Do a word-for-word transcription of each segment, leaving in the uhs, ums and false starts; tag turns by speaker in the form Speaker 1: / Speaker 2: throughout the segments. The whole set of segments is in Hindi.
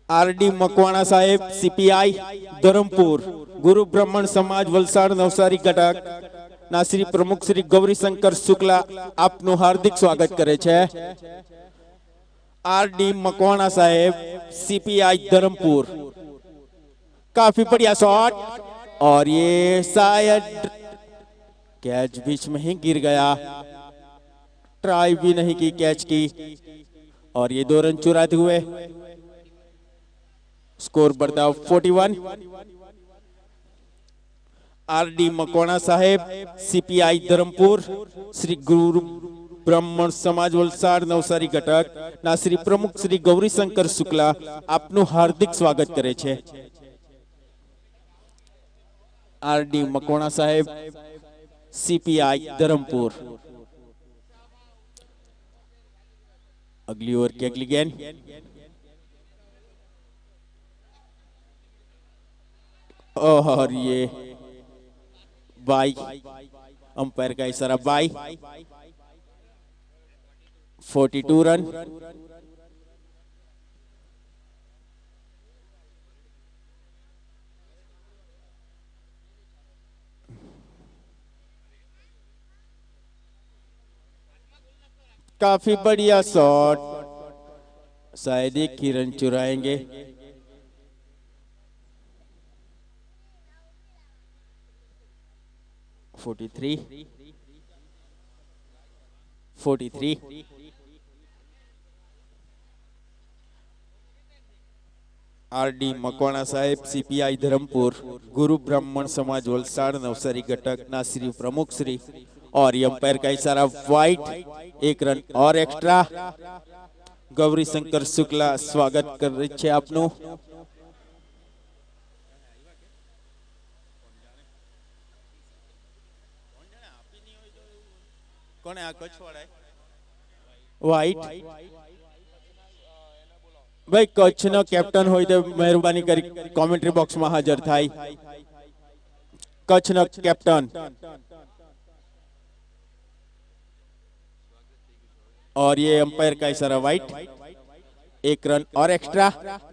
Speaker 1: आर डी मकवाणा साहेब सीपीआई धरमपुर गुरु ब्राह्मण समाज वलसाड नवसारी घटक ना श्री प्रमुख श्री गौरीशंकर शुक्ला आपનું हार्दिक स्वागत करे छे। आर डी मकवाणा साहेब सीपीआई धरमपुर, काफी बढ़िया शॉट और ये शायद कैच बीच में ही गिर गया, ट्राई भी नहीं की कैच की और ये दो रन चुराते हुए स्कोर बढ़ता इकतालीस। आर डी मकवाणा साहेब सीपीआई धरमपुर श्री गुरु ब्राह्मण समाज वलसाड नवसारी घटक ना श्री प्रमुख श्री गौरीशंकर शुक्ला आपનું हार्दिक स्वागत करे छे। आर डी मकवाणा साहेब सीपीआई धरमपुर। अगली ओवर की अगली गेंद और ये बाई, अंपायर का इशारा बाई, बयालीस रन। काफी बढ़िया शॉट, शायद एक ही रन चुराएंगे। तैंतालीस तैंतालीस आर डी मकवाणा साहेब सीपीआई धरमपुर गुरु ब्राह्मण समाज वलसाड नवसारी घटक ना श्री प्रमुख श्री और अंपायर का इशारा वाइट, एक रन और एक्स्ट्रा। गौरीशंकर शुक्ला स्वागत कर रहे छे आपनु। कोने आ कच्छ वाला है वाइट भाई, कच्छ नो कैप्टन होय तो मेहरबानी करी कमेंट्री बॉक्स में हाजर थाय। कच्छ नो कैप्टन और ये अंपायर का इशारा वाइट, एक रन और एक्स्ट्रा।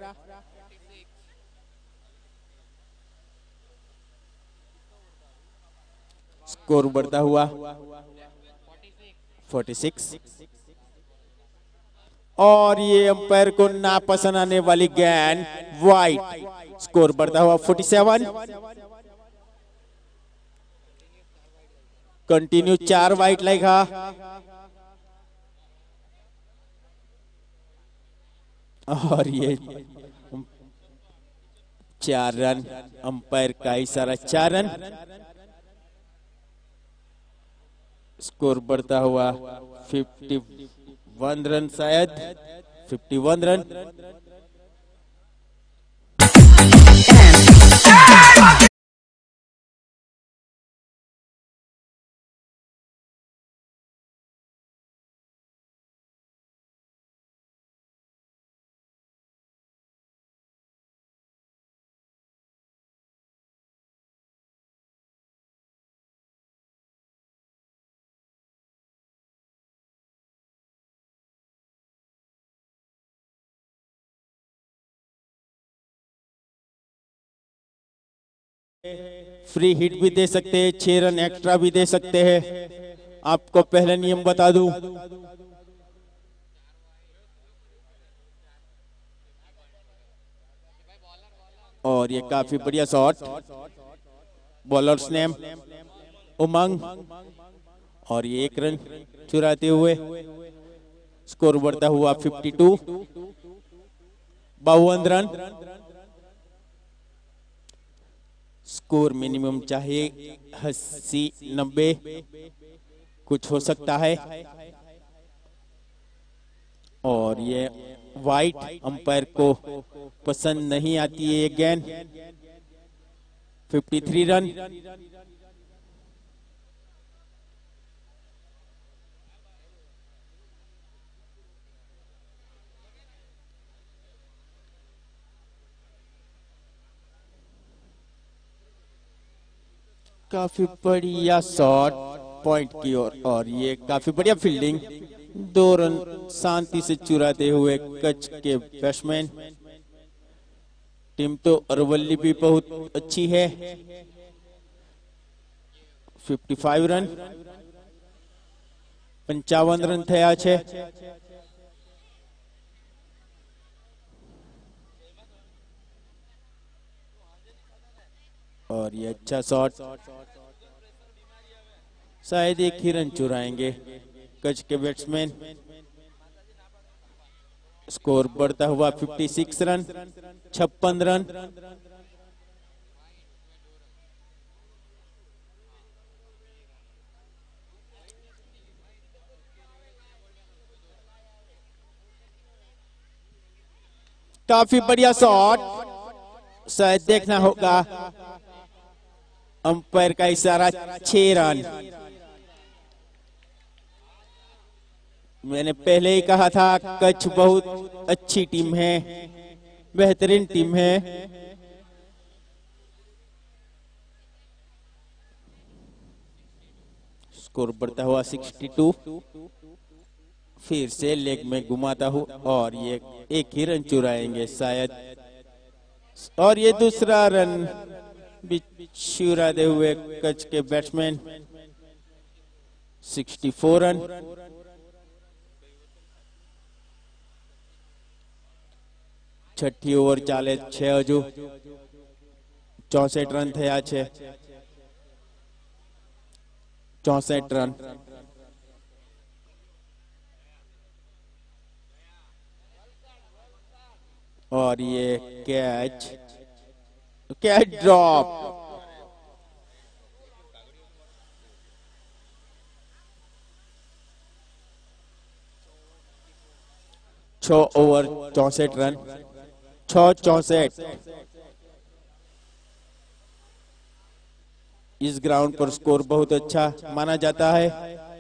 Speaker 1: स्कोर बढ़ता हुआ छियालीस और ये अंपायर को नापसंद आने वाली गेंद वाइट, स्कोर बढ़ता हुआ सैंतालीस। कंटिन्यू चार वाइट लेगा और ये चार रन, अंपायर का इशारा चार रन। स्कोर बढ़ता हुआ इक्यावन रन, शायद इक्यावन रन। फ्री हिट भी दे सकते हैं, छह रन एक्स्ट्रा भी दे सकते हैं। आपको पहले नियम बता दूं, और ये काफी बढ़िया शॉट, बॉलर्स नेम उमंग और ये एक रन चुराते हुए स्कोर बढ़ता हुआ बावन, बावन रन। स्कोर मिनिमम चाहिए अस्सी नब्बे, कुछ हो सकता है। और ये वाइट, अंपायर को पसंद नहीं आती है ये गेंद। तिरेपन रन। काफी बढ़िया शॉट पॉइंट की ओर और, और ये काफी बढ़िया फील्डिंग, दो रन शांति से चुराते हुए कच्छ के बैट्समैन टीम तो अरवली भी बहुत अच्छी है। पचपन रन पंचावन रन થયા છે। और ये अच्छा शॉट, शायद एक ही रन चुराएंगे कच्छ के बैट्समैन। स्कोर बढ़ता हुआ छप्पन रन, छप्पन रन। काफी बढ़िया शॉट, शायद देखना होगा अंपायर का इशारा। छह रन। मैंने पहले ही कहा था कच्छ बहुत अच्छी टीम है, बेहतरीन टीम है। स्कोर बढ़ता हुआ बासठ। फिर से लेग में घुमाता हूं और ये एक ही रन चुराएंगे शायद। और ये दूसरा रन भी चुराते हुए कच्छ के बैट्समैन। चौंसठ रन। छठी ओवर चाले छे, हजू चौसठ रन થયા છે। चौसठ रन। और ये कैच, कैच ड्रॉप। छह ओवर चौसठ रन, छह चौसठ। इस ग्राउंड पर स्कोर बहुत अच्छा माना जाता है।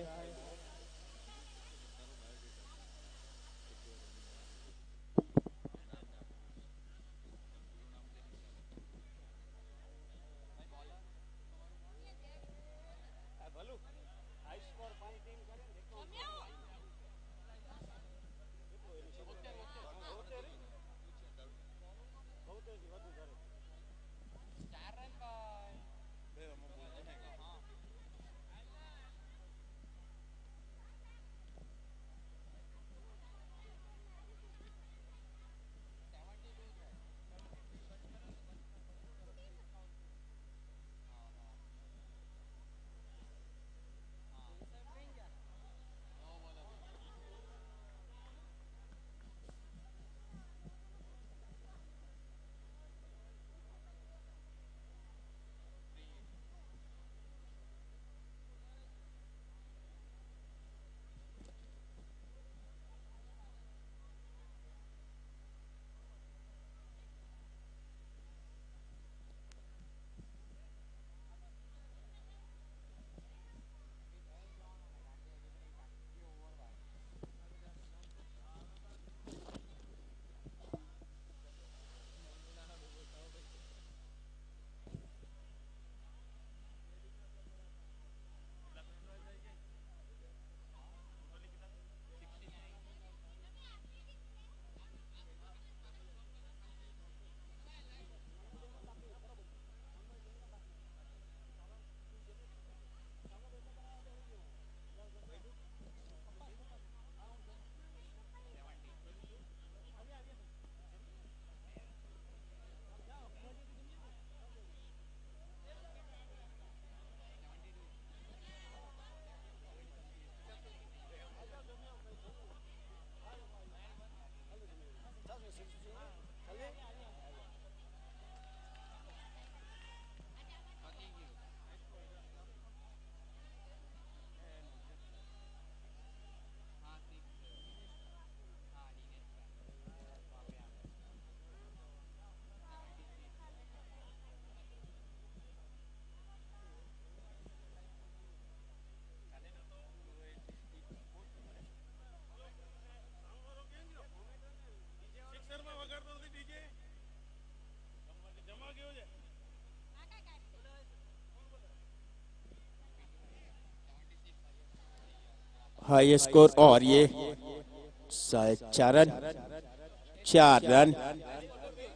Speaker 1: हाई स्कोर और ये शायद चार रन, चार रन।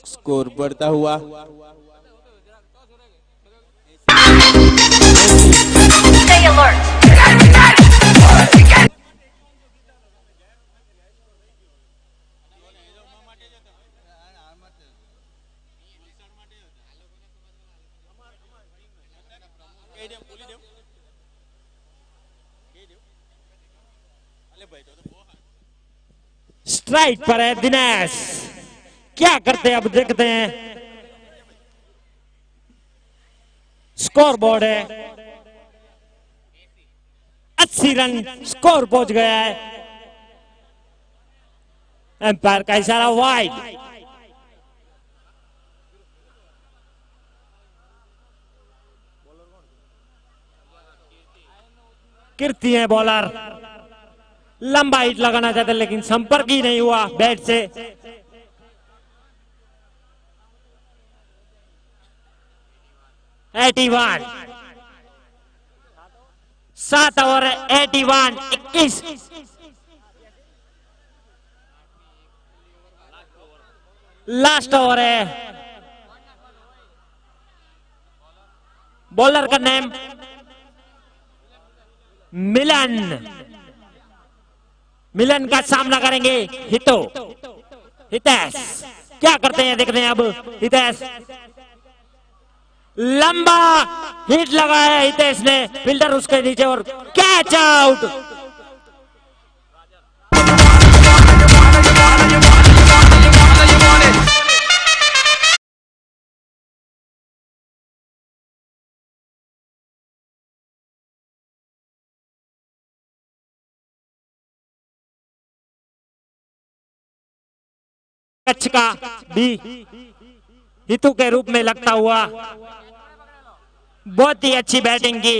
Speaker 1: स्कोर बढ़ता हुआ।
Speaker 2: Stay alert.
Speaker 3: स्ट्राइक पर है दिनेश, क्या करते हैं अब देखते हैं। स्कोर बोर्ड है अस्सी रन, स्कोर पहुंच गया है। एम्पायर का इशारा वाइड। कीर्ति है बॉलर, लंबा हिट लगाना चाहते लेकिन संपर्क ही नहीं हुआ बैट से। इक्यासी, सात ओवर इक्यासी, इक्कीस। लास्ट ओवर है। बॉलर का नेम मिलन। मिलन का सामना करेंगे हितो। हितेश क्या करते हैं देखते हैं अब। हितेश लंबा हिट लगाया है हितेश ने, फील्डर उसके नीचे और कैच आउट। कच्छ का भी हितू के रूप में लगता हुआ बहुत ही अच्छी बैटिंग की।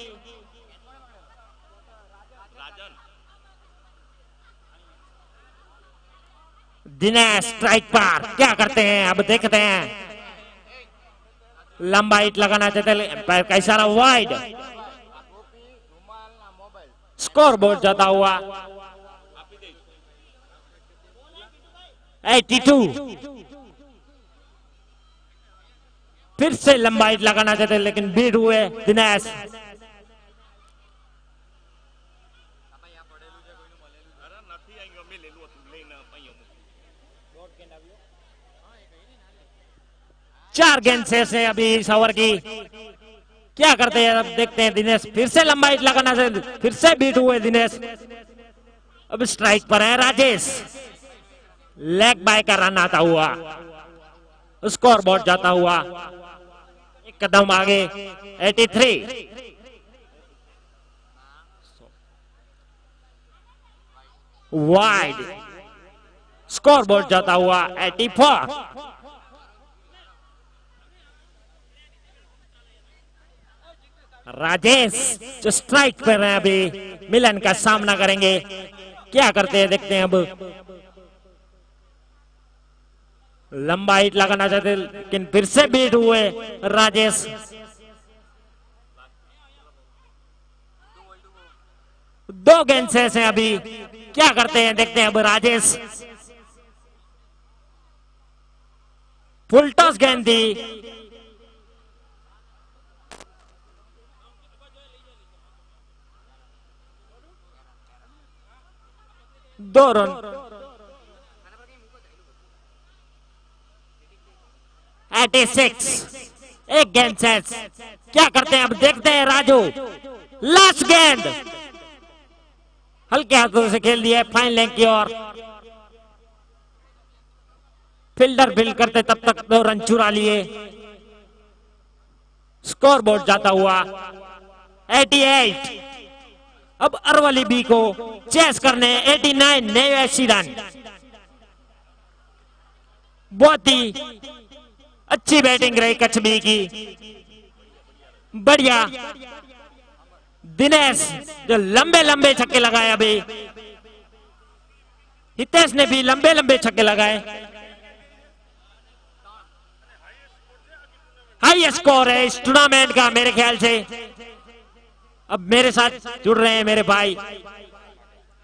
Speaker 3: दिनेश स्ट्राइक पर क्या करते हैं अब देखते हैं। लंबा हिट लगाना चाहते पैर का इशारा वाइड। स्कोर बोर्ड जाता हुआ बयासी। फिर से लंबा हिट लगाना चाहते लेकिन बीट हुए दिनेश। चार गेंद शेष है अभी इस ओवर की। क्या करते हैं अब देखते हैं। दिनेश फिर से लंबा हिट लगाना चाहते, फिर से बीट हुए दिनेश। अब स्ट्राइक पर है राजेश। लेग बाय का रन आता हुआ, स्कोर बोर्ड जाता हुआ एक कदम आगे तिरासी। वाइड, स्कोर बोर्ड जाता हुआ चौरासी। राजेश जो स्ट्राइक पर है अभी, मिलन का सामना करेंगे। क्या करते हैं देखते हैं अब। लंबा हिट लगाना चाहते लेकिन फिर से बीट हुए राजेश। दो गेंद शेष हैं अभी। क्या करते हैं देखते हैं अब राजेश। फुल टॉस गेंद दी। दो रन। छियासी, एक गेंद शेष। क्या करते हैं अब देखते हैं राजू। लास्ट गेंद हल्के हाथों से खेल दिया फाइन लेग की ओर। फील्डर फील्ड करते तब तक दो रन चुरा लिए। स्कोर बोर्ड जाता हुआ अठासी। अब अरवली बी को चेस करने नवासी नवासी रन। बहुत ही अच्छी बैटिंग रही कच्छ बी की, बढ़िया। दिनेश जो लंबे लंबे छक्के लगाए अभी। हितेश ने भी लंबे लंबे छक्के लगाए। हाई स्कोर है इस टूर्नामेंट का मेरे ख्याल से। अब मेरे साथ जुड़ रहे हैं मेरे भाई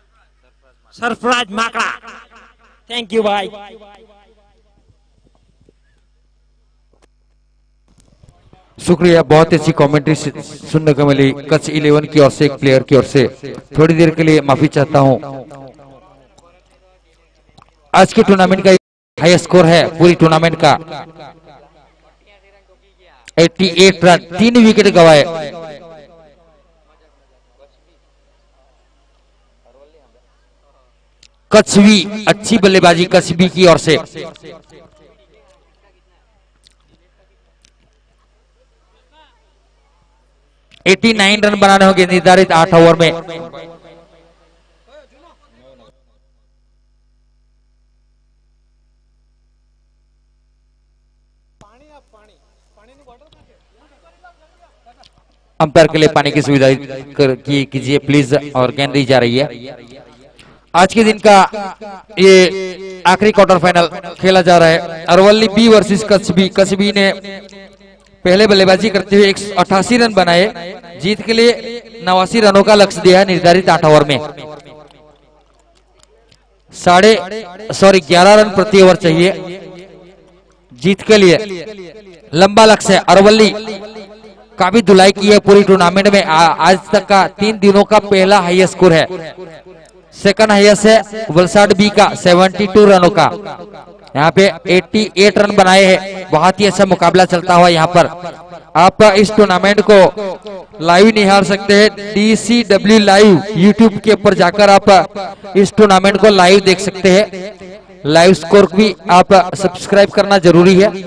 Speaker 3: सरफराज माकड़ा। थैंक यू भाई।
Speaker 4: शुक्रिया, बहुत अच्छी कमेंट्री सुनने को मिली कच्छ इलेवन की ओर से, एक प्लेयर की ओर से। थोड़ी देर के लिए माफी चाहता हूं। आज के टूर्नामेंट का हाई स्कोर है पूरी टूर्नामेंट का अठासी रन, तीन विकेट गवाए। कच्छवी अच्छी बल्लेबाजी कच्छवी की ओर से। नवासी रन बनाने होंगे निर्धारित आठ ओवर में। अंपायर के लिए पानी की सुविधा की कीजिए प्लीज, और गेंद दी जा रही है। आज के दिन का ये आखिरी क्वार्टर फाइनल खेला जा रहा है। Aravalli B versus Kachhavi. कच्छवी ने पहले बल्लेबाजी करते हुए एक सौ अठासी रन बनाए, जीत के लिए नवासी रनों का लक्ष्य दिया है निर्धारित आठ ओवर में। साढ़े सॉरी ग्यारह रन प्रति ओवर चाहिए जीत के लिए, लंबा लक्ष्य है। अरवली काफी धुलाई की है पूरी टूर्नामेंट में। आ, आज तक का तीन दिनों का पहला हाईएस्ट स्कोर है। सेकंड हाईएस्ट है वलसाड बी का बहत्तर रनों का। यहाँ पे अठासी रन बनाए हैं। बहुत ही अच्छा मुकाबला चलता हुआ यहाँ पर। आप इस टूर्नामेंट को लाइव निहार सकते हैं D C W live YouTube के ऊपर जाकर आप इस टूर्नामेंट को लाइव देख सकते हैं। लाइव स्कोर भी आप सब्सक्राइब करना जरूरी है।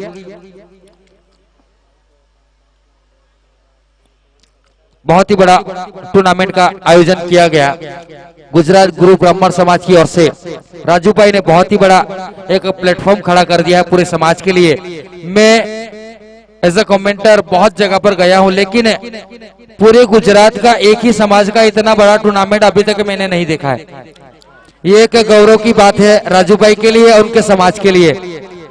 Speaker 4: बहुत ही बड़ा टूर्नामेंट का आयोजन किया गया गुजरात गुरु ब्राह्मण समाज की ओर से। राजू भाई ने बहुत ही बड़ा एक प्लेटफॉर्म खड़ा कर दिया है पूरे समाज के लिए। मैं एज अ कमेंटर बहुत जगह पर गया हूं, लेकिन पूरे गुजरात का एक ही समाज का इतना बड़ा टूर्नामेंट अभी तक मैंने नहीं देखा है। ये एक गौरव की बात है राजू भाई के लिए और उनके समाज के लिए।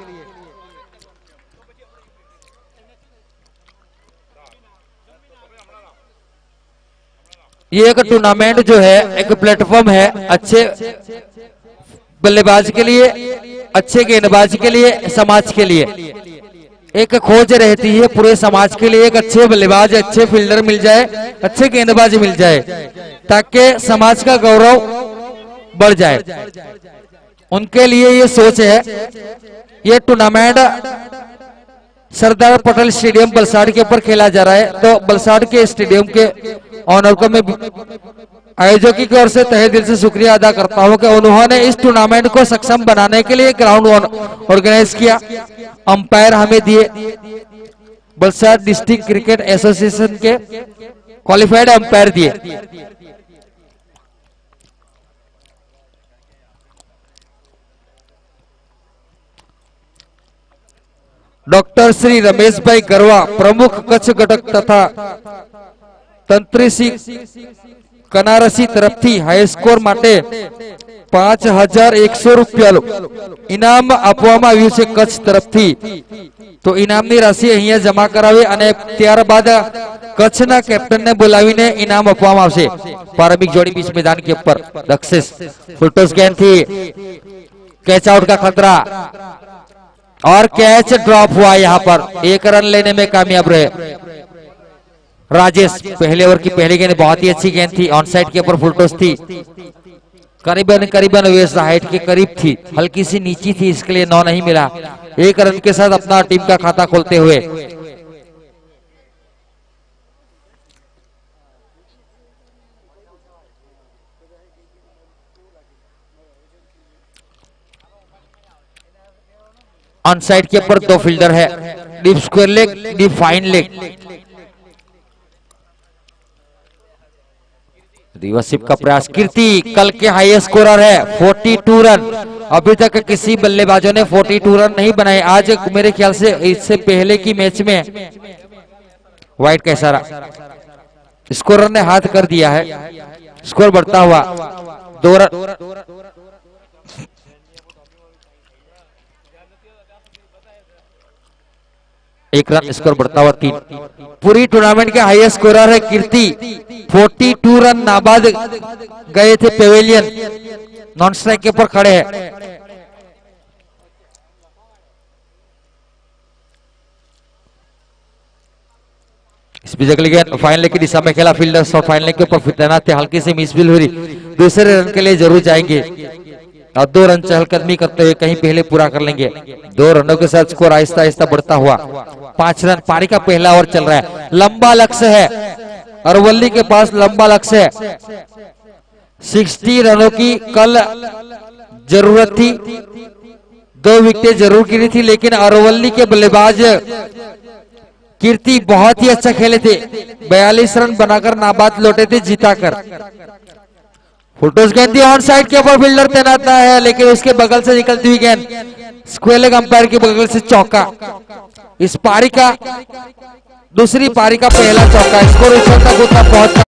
Speaker 4: ये एक टूर्नामेंट जो है एक प्लेटफॉर्म है अच्छे बल्लेबाज के लिए, अच्छे गेंदबाज के लिए, समाज के लिए। एक खोज रहती है पूरे समाज के लिए, एक अच्छे बल्लेबाज, अच्छे फील्डर मिल जाए, अच्छे गेंदबाज मिल जाए, ताकि समाज का गौरव बढ़ जाए। उनके लिए ये सोच है। ये टूर्नामेंट सरदार पटेल स्टेडियम बलसाड़ के ऊपर खेला जा रहा है। तो बलसाड़ के स्टेडियम के ऑनर को मैं आयोजकों की ओर से तहे दिल से शुक्रिया अदा करता हूं कि उन्होंने इस टूर्नामेंट को सक्षम बनाने के लिए ग्राउंड ऑर्गेनाइज किया, अंपायर हमें दिए। बलसाड़ डिस्ट्रिक्ट क्रिकेट एसोसिएशन के क्वालिफाइड अंपायर दिए। डॉक्टर श्री रमेश भाई गरवा प्रमुख कच्छ घटक तथा तंत्री सिंह कनारसी तरफथी हाई स्कोर માટે પાંચ હજાર એકસો રૂપિયા ઇનામ આપવામાં આવ્યું છે કચ્છ તરફથી। તો ઇનામની રાશિ અહીંયા જમા કરાવી અને ત્યારબાદ કચ્છના કેપ્ટનને બોલાવીને ઇનામ આપવામાં આવશે। પ્રારંભિક જોડી बीच मैदान के ऊपर दक्षिश फुलटॉस गेंद थी, कैच आउट का खतरा और कैच ड्रॉप हुआ। यहाँ पर एक रन लेने में कामयाब रहे राजेश। पहले ओवर की पहली गेंद बहुत ही अच्छी गेंद थी, ऑन साइड के ऊपर फुलटॉस थी, करीबन करीबन वेस्ट हाइट के करीब थी, हल्की सी नीची थी, इसके लिए नौ नहीं मिला। एक रन के साथ अपना टीम का खाता खोलते हुए ऑन साइड के ऊपर दो फील्डर है, deep square leg, deep fine leg. Reverse sweep का प्रयास, कीर्ति कल के हाईएस्ट स्कोरर है बयालीस रन। अभी तक किसी बल्लेबाजों ने बयालीस रन नहीं बनाए। आज मेरे ख्याल से इससे पहले की मैच में वाइट का इशारा, स्कोरर ने हाथ कर दिया है। स्कोर बढ़ता हुआ दो रन, एक रन, स्कोर बढ़ता हुआ तीन। पूरी टूर्नामेंट के हाईएस्ट स्कोरर है कीर्ति, बयालीस रन नाबाद गए थे पेवेलियन, नॉन स्ट्राइक के ऊपर खड़े हैं। अगली गेंद फाइनल की दिशा में खेला फील्डर शॉट फाइनल के ऊपर तैनात थे, हल्की सी मिसफील्ड हुई, दूसरे रन के लिए जरूर जाएंगे और दो रन चहलकदमी करते हुए कहीं पहले पूरा कर लेंगे। दो रनों के साथ स्कोर आहिस्ता आहिस्ता बढ़ता हुआ पांच रन, पारी का पहला ओवर चल रहा है, लंबा लक्ष्य है अरवली के पास, लंबा लक्ष्य है। साठ रनों की कल जरूरत थी, दो विकेटें जरूर गिरी थी, लेकिन अरवली के बल्लेबाज कीर्ति बहुत ही अच्छा खेले थे, बयालीस रन बनाकर नाबाद लौटे थे जीताकर। फुटोस गेंद थी ऑन साइड के ऊपर, फील्डर तैनात है लेकिन उसके बगल से निकलती हुई गेंद स्क्वेयर लेग अंपायर के बगल से चौका। इस पारी का दूसरी पारी का पहला चौका, स्कोर ऊपर तक उतना पहुंचा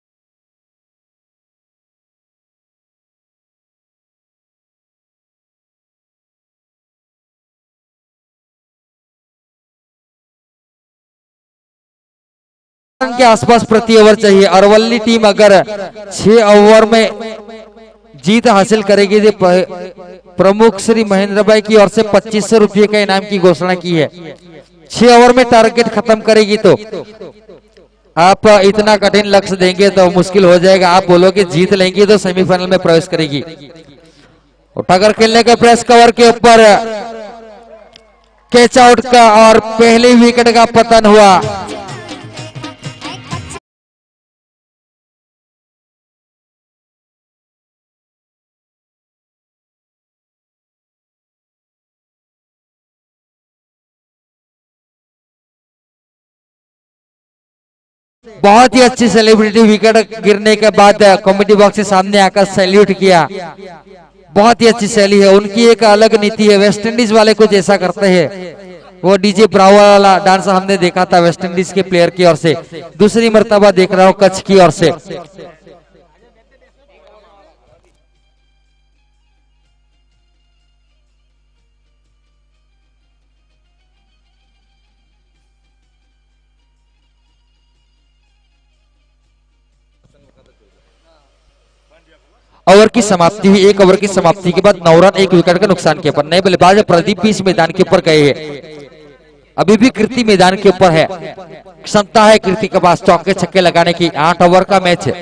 Speaker 4: के आसपास प्रति ओवर चाहिए। अरवली टीम अगर छह ओवर में जीत हासिल करेगी तो प्रमुख श्री महेंद्र भाई की ओर से पच्चीस सौ रुपये का इनाम की घोषणा की है। छह ओवर में टारगेट खत्म करेगी तो आप इतना कठिन लक्ष्य देंगे तो मुश्किल हो जाएगा। आप बोलोगे जीत लेंगी तो सेमीफाइनल में प्रवेश करेगी। उठाकर खेलने के प्रेस कवर के ऊपर कैच आउट का और पहली विकेट का पतन हुआ। बहुत ही अच्छी सेलिब्रिटी विकेट गिरने के बाद कमेटी बॉक्स के सामने आकर सैल्यूट किया। बहुत ही अच्छी शैली है उनकी, एक अलग नीति है। वेस्ट इंडीज वाले कुछ ऐसा करते हैं, वो डीजे ब्रावो वाला डांस हमने देखा था वेस्ट इंडीज के प्लेयर की ओर से, दूसरी मर्तबा देख रहा हूं कच्छ की ओर से। ओवर की समाप्ति हुई, एक ओवर की समाप्ति के बाद नौ रन एक विकेट का नुकसान के ऊपर नए बल्लेबाज प्रदीप भी इस मैदान के ऊपर गए हैं। अभी भी कीर्ति मैदान के ऊपर है, क्षमता है कीर्ति के पास चौके छक्के लगाने की। आठ ओवर का मैच है।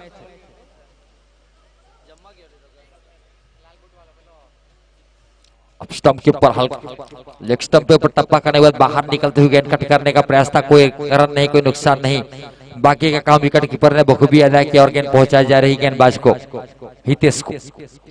Speaker 4: अब स्टंप के ऊपर हल्का लेग स्टंप पे ऊपर टप्पा करने के बाद बाहर निकलते हुए गेंद कट करने का प्रयास था, कोई रन नहीं, कोई नुकसान नहीं। बाकी का काम विकेट कीपर ने बखूबी अदा किया और गेंद पहुंचाई जा रही गेंदबाज को, हितेश को।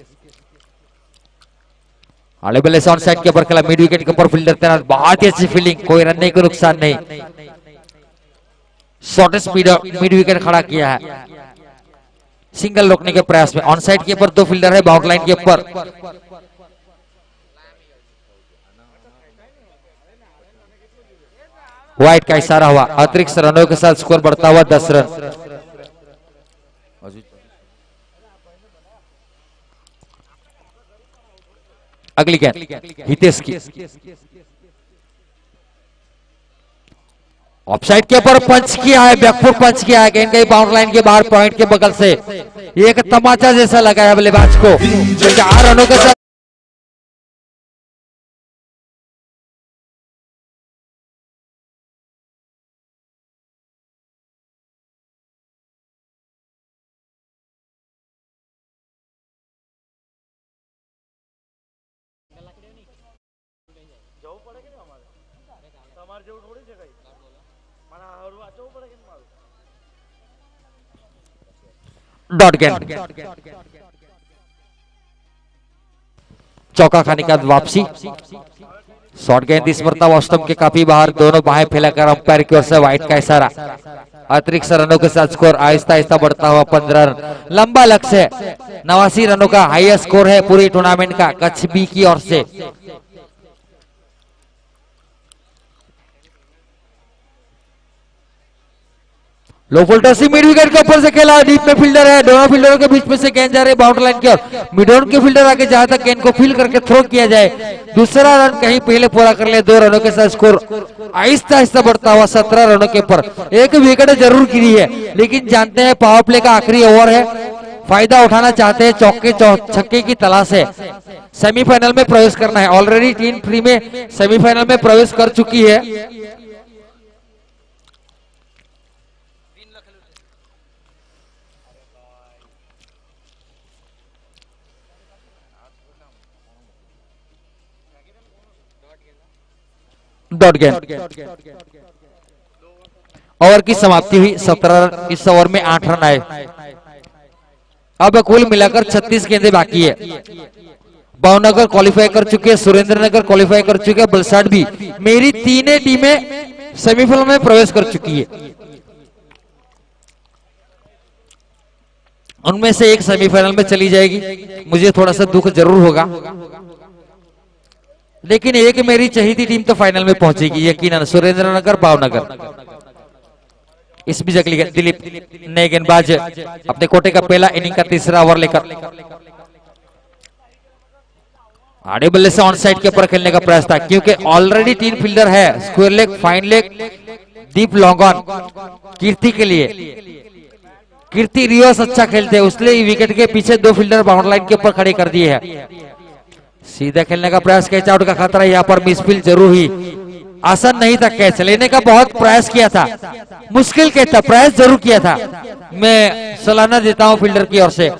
Speaker 4: आले बल्ले ऑन साइड के ऊपर खेला, मिड विकेट के ऊपर फील्डर तैनात, बहुत ही अच्छी फील्डिंग, कोई रन नहीं, कोई नुकसान नहीं। शॉर्ट स्पीड मिड विकेट खड़ा किया है, सिंगल रोकने के प्रयास में। ऑन साइड के ऊपर दो फील्डर है, बाउंड लाइन के ऊपर व्हाइट का इशारा हुआ। अतिरिक्त रनों के साथ स्कोर बढ़ता हुआ दस रन। अगली गेंद हितेश की, ऑफसाइड के ऊपर पंच किया है, बैकफुट पंच किया है, गेंद गई बाउंड लाइन के बाहर पॉइंट के बगल से। एक तमाचा जैसा लगा है बल्लेबाज को। चार रनों के साथ डॉट गेंद, चौका खाने के बाद वापसी। शॉर्ट गेंद इस मरतबा स्टंप के काफी बाहर, दोनों बाहें फैलाकर अंपायर की ओर से व्हाइट का इशारा। अतिरिक्त रनों के साथ स्कोर आहिस्ता आहिस्ता बढ़ता हुआ पंद्रह रन। लंबा लक्ष्य है, नवासी रनों का हाईएस्ट स्कोर है पूरी टूर्नामेंट का कच्छ बी की ओर से। लो फुल्टर सी मिड विकेट के ऊपर से खेला, डीप में फील्डर है, दोनों फील्डरों के बीच में से गेंद जा रही है बाउंड्री लाइन की ओर। मिड ऑन के फील्डर आगे जहां तक गेंद को फील करके थ्रो किया जाए, दूसरा रन कहीं पहले पूरा कर ले। दो रनों के साथ स्कोर आहिस्ता आहिस्ता बढ़ता हुआ सत्रह रनों के ऊपर। एक विकेट जरूर गिरी है, लेकिन जानते हैं पावर प्ले का आखिरी ओवर है, फायदा उठाना चाहते हैं, चौके छक्के की तलाश है, सेमीफाइनल में प्रवेश करना है। ऑलरेडी टीम थ्री में सेमीफाइनल में प्रवेश कर चुकी है। डॉट गेंद। ओवर की समाप्ति हुई, सत्रह रन। इस ओवर में आठ रन आए। अब कुल मिलाकर छत्तीस गेंदें बाकी है। भावनगर क्वालिफाई कर चुके हैं, सुरेंद्रनगर क्वालिफाई कर चुके हैं, वलसाड भी। मेरी तीनों टीमें सेमीफाइनल में प्रवेश कर चुकी है। उनमें से एक सेमीफाइनल में चली जाएगी। मुझे थोड़ा सा दुख जरूर होगा, लेकिन एक मेरी चहेती टीम तो फाइनल में पहुंचेगी यकीनन, सुरेंद्रनगर भावनगर। इस बीच अगली गेंद दिलीप, नए गेंदबाज अपने कोटे का पहला इनिंग का तीसरा ओवर लेकर आड़े बल्ले से ऑन साइड के ऊपर खेलने का प्रयास था, क्योंकि ऑलरेडी तीन फील्डर है, square leg, fine leg, deep long on Kirti के लिए। कीर्ति रिवर्स अच्छा खेलते हैं, उसलिए विकेट के पीछे दो फील्डर बाउंड्री लाइन के ऊपर खड़े कर दिए हैं। सीधा खेलने का प्रयास, कैच आउट का खतरा, यहाँ पर मिसफील्ड जरूर हुई। आसान नहीं था, कैच लेने का बहुत प्रयास किया था, मुश्किल कैच था, प्रयास जरूर किया था। मैं सलाना देता हूं फील्डर की ओर से।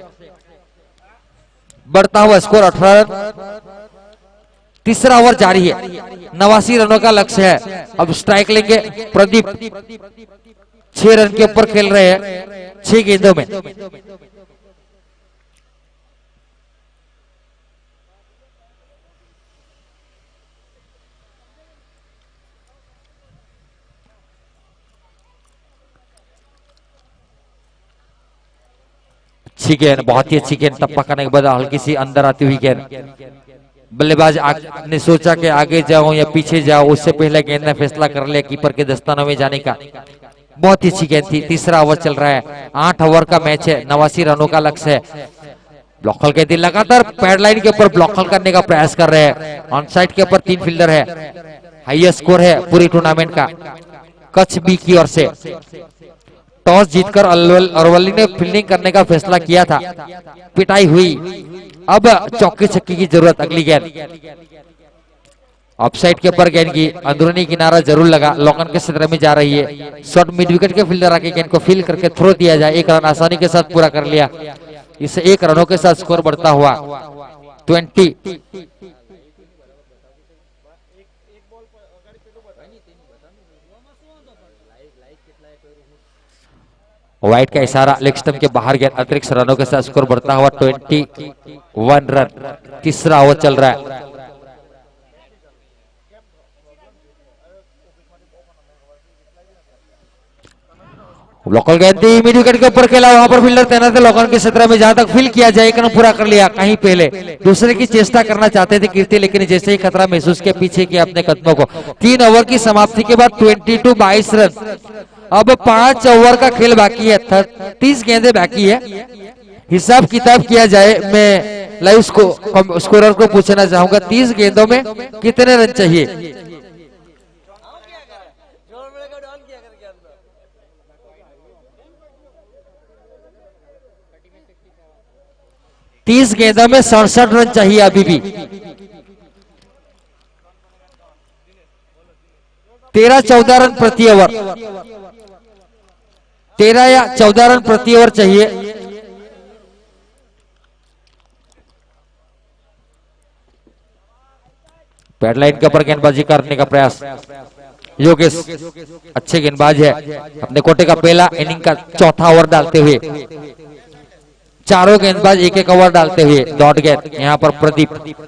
Speaker 4: बढ़ता हुआ स्कोर अठारह रन। तीसरा ओवर जारी है, नवासी रनों का लक्ष्य है। अब स्ट्राइक लेंगे प्रदीप, छह रन के ऊपर खेल रहे हैं छह गेंदों में। अच्छी गेंद, बहुत ही अच्छी गेंद, टप्पा करने के बाद हल्की सी अंदर आती हुई गेंद। बल्लेबाज ने सोचा कि आगे जाऊं या पीछे जाऊं, उससे पहले गेंद ने फैसला कर लिया कीपर के दस्तानों में जाने का। बहुत ही अच्छी गेंद थी। तीसरा ओवर चल रहा है, आठ ओवर का मैच है, नवासी रनों का लक्ष्य है। ब्लॉकल के दिन लगातार पैड लाइन के ऊपर ब्लॉकल करने का प्रयास कर रहे हैं। ऑन साइड के ऊपर तीन फील्डर है, हाईएस्ट स्कोर है पूरी टूर्नामेंट का कच्छ बी की ओर से। टॉस जीतकर अरवली ने फील्डिंग करने का फैसला किया था, पिटाई हुई। अब चौके छक्के की जरूरत। अगली गेंद ऑफसाइड के ऊपर गेंद की अंदरूनी किनारा जरूर लगा, लॉकन के क्षेत्र में जा रही है। शॉर्ट मिड विकेट के फील्डर आके गेंद को फील करके थ्रो दिया जाए। एक रन आसानी के साथ पूरा कर लिया। इससे एक रनों के साथ स्कोर बढ़ता हुआ ट्वेंटी। व्हाइट का इशारा, लेग स्टंप के बाहर गेंद, अतिरिक्त रनों के साथ स्कोर बढ़ता हुआ ट्वेंटी वन रन। तीसरा ओवर चल रहा है। लोकल गेंद थी, मिड विकेट के ऊपर खेला, वहां पर फील्डर तैनात है लॉकन के क्षेत्र में, जहां तक फील किया जाए एक रन पूरा कर लिया। कहीं पहले दूसरे की चेष्टा करना चाहते थे कीर्ति, लेकिन जैसे ही खतरा महसूस किया पीछे किया अपने कदमों को। तीन ओवर की समाप्ति के बाद ट्वेंटी टू बाईस रन। अब पांच ओवर का खेल बाकी है, तीस गेंदें बाकी है। हिसाब किताब किया जाए, मैं लाइव स्कोरर को पूछना चाहूंगा, तीस गेंदों में कितने रन चाहिए? तीस गेंदों में सड़सठ रन चाहिए अभी भी। तेरह चौदह रन प्रति ओवर, तेरह या चौदह रन प्रति ओवर चाहिए। पैड लाइन के ऊपर गेंदबाजी करने का प्रयास। योगेश अच्छे गेंदबाज है, अपने कोटे का पहला इनिंग का चौथा ओवर डालते हुए, चारों गेंदबाज एक एक ओवर डालते हुए। डॉट गेंद यहां पर प्रदीप।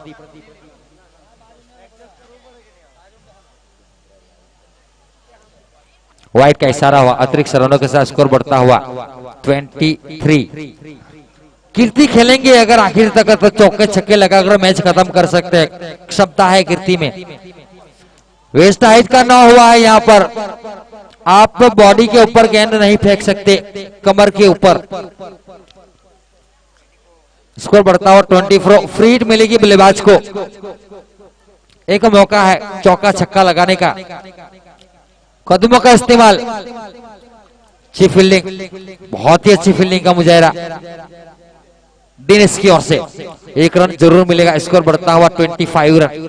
Speaker 4: व्हाइट का इशारा हुआ, अतिरिक्त रनों के साथ स्कोर बढ़ता हुआ तेईस। कीर्ति खेलेंगे अगर आखिर तक तो चौके छक्के लगाकर मैच खत्म कर सकते हैं, क्षमता है कीर्ति में। वेस्ट हाइट का ना हुआ है यहाँ पर, आप बॉडी के ऊपर गेंद नहीं फेंक सकते, कमर के ऊपर। स्कोर बढ़ता हुआ ट्वेंटी फोर। फ्री हिट मिलेगी बल्लेबाज को, एक मौका है चौका छक्का लगाने का। कदमों का इस्तेमाल, अच्छी फील्डिंग, बहुत ही अच्छी फील्डिंग का मुजाहिरा दिनेश की ओर से। एक रन जरूर मिलेगा। स्कोर बढ़ता हुआ पच्चीस रन।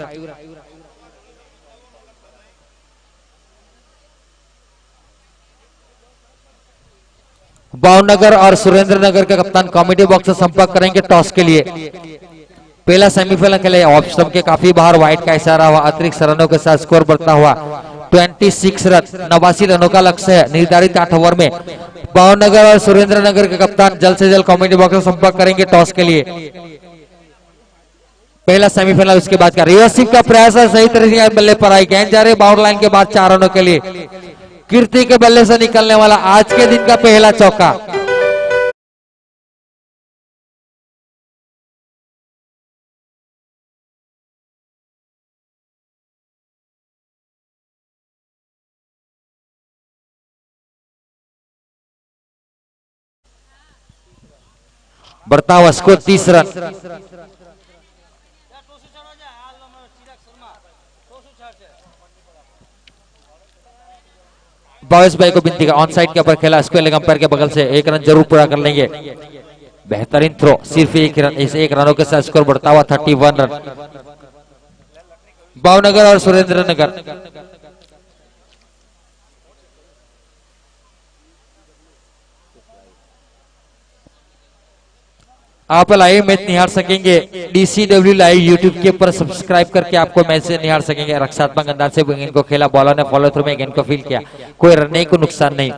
Speaker 4: भावनगर और सुरेंद्रनगर के कप्तान कॉमेडी बॉक्स से संपर्क करेंगे टॉस के लिए। पहला सेमीफाइनल के लिए ऑफ स्टंप के काफी बाहर वाइड का इशारा हुआ, अतिरिक्त रनों के साथ स्कोर बढ़ता हुआ छब्बीस रन, नवासी रनों का लक्ष्य है निर्धारित आठ ओवर में। भावनगर और सुरेंद्र नगर के कप्तान जल्द से जल्द कमेंट बॉक्स में संपर्क करेंगे टॉस के लिए। पहला सेमीफाइनल, उसके बाद का रिवर्सिंग का प्रयास है, सही तरीके से बल्ले पर आई, गेंद जा रही बाउंड लाइन के बाद चार रनों के लिए। कीर्ति के बल्ले से निकलने वाला आज के दिन का पहला चौका। बढ़ता हुआ स्कोर तीस रन। बाविस भाई को बिनती का ऑन साइड के ऊपर खेला, स्क्वायर लेग अंपायर के बगल से एक रन जरूर पूरा कर लेंगे। बेहतरीन थ्रो, सिर्फ एक रन, इस एक रनों के साथ स्कोर बढ़ता हुआ इकतीस रन। भावनगर और सुरेंद्र नगर आप लाइव मैच निहार सकेंगे डीसीडब्ल्यू लाइव यूट्यूब के ऊपर सब्सक्राइब करके आपको मैच से निहार सकेंगे। रक्षात्मक अंदाज से गेंद को खेला, बॉलर ने फॉलो थ्रू में गेंद को फील किया, कोई रन नहीं, को नुकसान नहीं।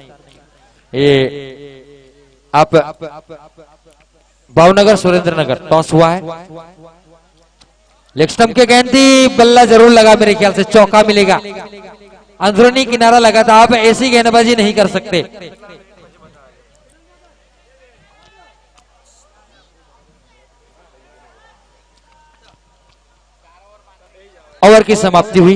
Speaker 4: ये आप भावनगर सुरेंद्र नगर टॉस हुआ है, लेग स्टंप के गेंद थी, बल्ला जरूर लगा, मेरे ख्याल से चौका मिलेगा। अंदरूनी किनारा लगा था, आप ऐसी गेंदबाजी नहीं कर सकते। ओवर की समाप्ति हुई।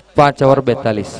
Speaker 4: पांच ओवर बैतालीस।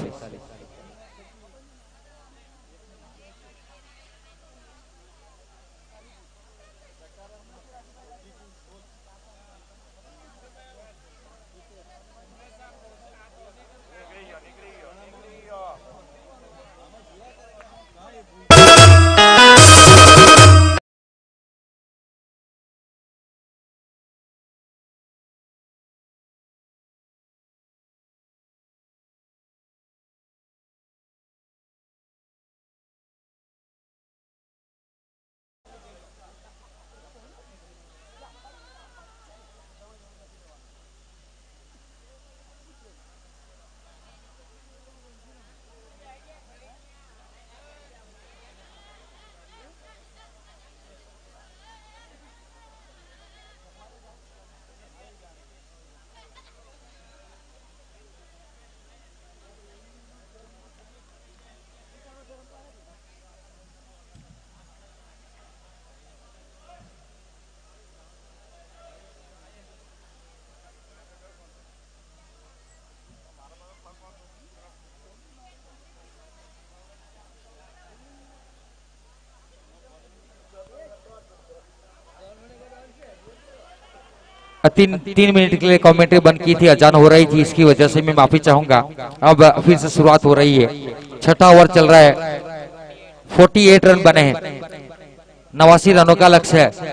Speaker 4: तीन तीन मिनट के लिए कमेंट्री बंद की थी, अजान हो रही थी, इसकी वजह से मैं माफी चाहूंगा। अब फिर से शुरुआत हो रही है। छठा ओवर चल रहा है, अड़तालीस रन बने हैं, नवासी रनों का लक्ष्य है।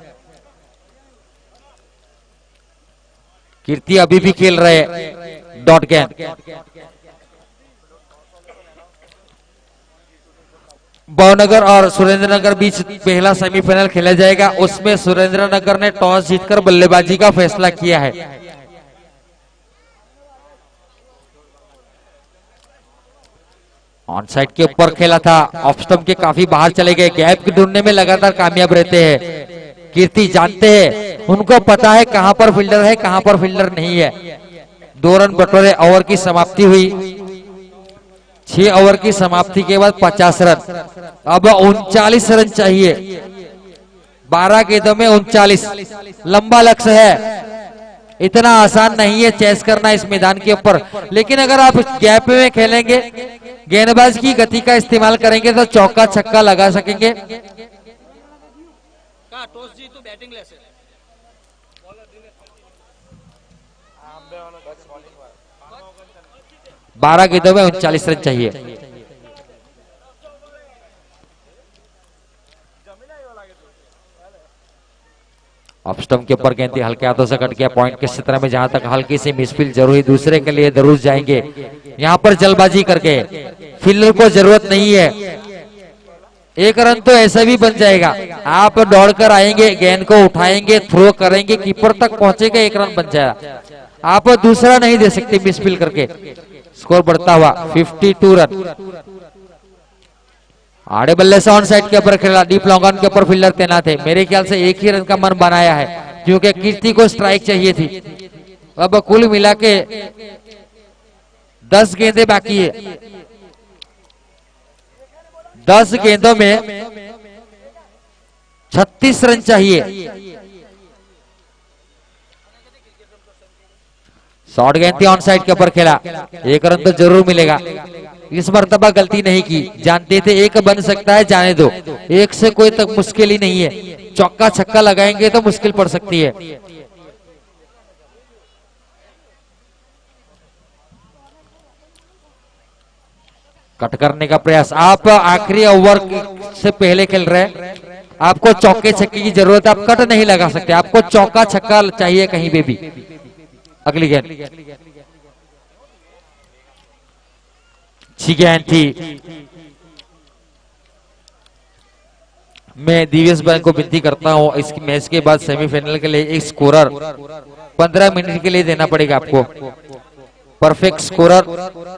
Speaker 4: कीर्ति अभी भी खेल रहे डॉट गेंद। भावनगर और सुरेंद्रनगर बीच पहला सेमीफाइनल खेला जाएगा। उसमें सुरेंद्रनगर ने टॉस जीतकर बल्लेबाजी का फैसला किया है। ऑन साइड के ऊपर खेला था, ऑफ स्टंप के काफी बाहर चले गए। गैप ढूंढने में लगातार कामयाब रहते हैं। कीर्ति जानते हैं, उनको पता है कहां पर फील्डर है, कहां पर फील्डर नहीं है। दो रन बटोरे, ओवर की समाप्ति हुई। छह ओवर की समाप्ति के बाद पचास रन। अब उनचालीस रन चाहिए। बारह गेंदों में उनचालीस, लंबा लक्ष्य है। इतना आसान नहीं है चेस करना इस मैदान के ऊपर, लेकिन अगर आप गैप में खेलेंगे, गेंदबाज की गति का इस्तेमाल करेंगे तो चौका छक्का लगा सकेंगे। बारह गेंदों में उनचालीस रन चाहिए। ऑफ स्टंप के ऊपर गेंद हल्के हाथों से कट गया पॉइंट के क्षेत्र में, जहां तक हल्की सी मिसफील्ड जरूरी, दूसरे के लिए जरूर जाएंगे। यहां पर जल्दबाजी करके फील्डर को जरूरत नहीं है। एक रन तो ऐसा भी बन जाएगा। आप दौड़कर आएंगे, गेंद को उठाएंगे, थ्रो करेंगे, कीपर तक पहुंचेगा, एक रन बन जाएगा। आप दूसरा नहीं दे सकते मिसफील्ड करके। स्कोर बढ़ता हुआ बावन रन। आड़े बल्ले से ऑन साइड के ऊपर खेला, डीप लॉन्ग ऑन के ऊपर फील्डर तैनात है। मेरे ख्याल से एक ही रन का मन बनाया है, क्योंकि कीर्ति को स्ट्राइक चाहिए थी। अब कुल मिला के दस गेंदें बाकी है। दस गेंदों में छत्तीस रन चाहिए। शॉर्ट गेंद थी, ऑन साइड के ऊपर खेला, एक रन तो जरूर मिलेगा। इस मर्तबा गलती नहीं की, जानते थे एक बन सकता है, जाने दो, एक से कोई तक मुश्किल ही नहीं है। चौका छक्का लगाएंगे तो मुश्किल पड़ सकती है। कट करने का प्रयास। आप आखिरी ओवर से पहले खेल रहे हैं, आपको चौके छक्के की जरूरत है। आप कट नहीं लगा सकते, आपको चौका छक्का चाहिए कहीं पे भी। अगली गेंद अच्छी गेंद थी। मैं दिव्यस भाई को विनती करता हूं, इस मैच के बाद सेमीफाइनल के लिए एक स्कोरर पंद्रह मिनट के लिए देना पड़ेगा आपको, परफेक्ट स्कोरर।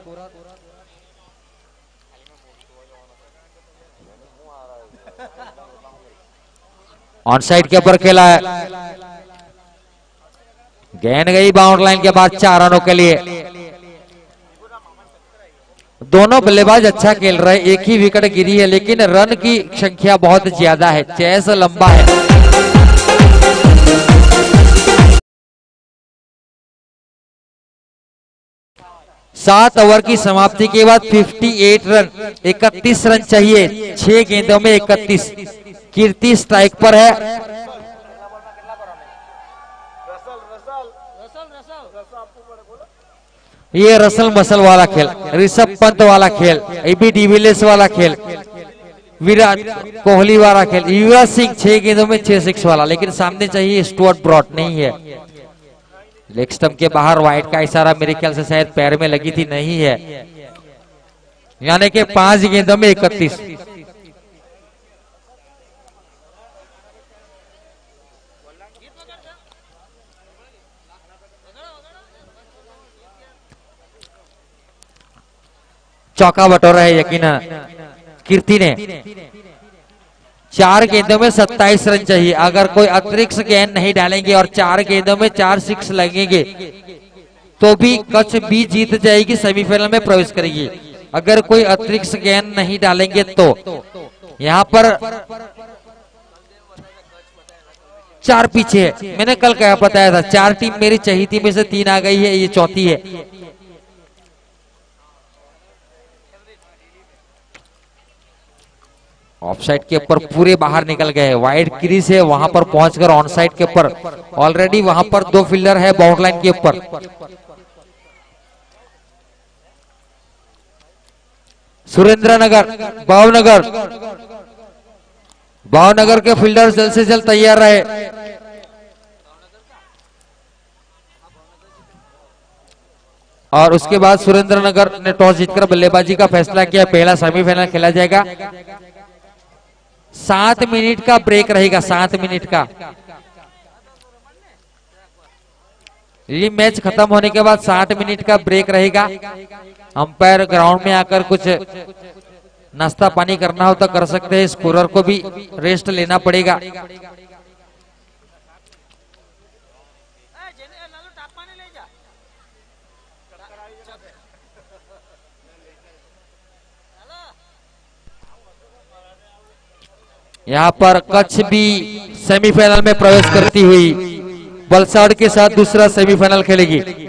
Speaker 4: ऑन साइड के ऊपर खेला है, गेंद गई बाउंड्री लाइन के बाद चार रनों के लिए। दोनों बल्लेबाज अच्छा खेल रहे, एक ही विकेट गिरी है, लेकिन रन की संख्या बहुत ज्यादा है, चेस लंबा है। सात ओवर की समाप्ति के बाद अट्ठावन रन, इकतीस रन चाहिए, छह गेंदों में इकतीस। कीर्ति स्ट्राइक पर है। ये रसल मसल वाला खेल, ऋषभ पंत वाला खेल, एबी डिविलियर्स वाला खेल, विराट कोहली वाला खेल, युवराज सिंह छह गेंदों में छह सिक्स वाला, लेकिन सामने चाहिए स्टुअर्ट ब्रॉड, नहीं है। लेग स्टंप के बाहर वाइड का इशारा मेरे ख्याल से शायद पैर में लगी थी, नहीं है, यानी कि पांच गेंदों में इकतीस। चौका बटोरा है यकीनन कीर्ति ने। चार गेंदों में सत्ताईस रन चाहिए। अगर कोई अतिरिक्त गेंद नहीं डालेंगे और चार गेंदों में चार सिक्स लगेंगे तो भी कच्छ भी जीत जाएगी, सेमीफाइनल में प्रवेश करेगी। अगर कोई अतिरिक्त गेंद नहीं डालेंगे तो यहाँ पर चार पीछे है। मैंने कल क्या बताया था, चार टीम मेरी चाहिए थी में से तीन आ गई है, ये चौथी है। ऑफसाइड के ऊपर पूरे बाहर निकल गए, वाइड क्रीज है, वहां पर पहुंचकर ऑन साइड के ऊपर ऑलरेडी वहां पर दो फील्डर है बाउंड लाइन के ऊपर। सुरेंद्रनगर, भावनगर, भावनगर के फील्डर जल्द से जल्द तैयार रहे। और उसके बाद सुरेंद्रनगर ने टॉस जीतकर बल्लेबाजी का फैसला किया। पहला सेमीफाइनल खेला जाएगा। सात मिनट का ब्रेक रहेगा, सात मिनट का। ये मैच खत्म होने के बाद साठ मिनट का ब्रेक रहेगा। अंपायर ग्राउंड में आकर कुछ नाश्ता पानी करना हो तो कर सकते हैं, स्कोरर को भी रेस्ट लेना पड़ेगा। यहाँ पर कच्छ भी सेमीफाइनल में प्रवेश करती हुई वलसाड के साथ दूसरा सेमीफाइनल खेलेगी।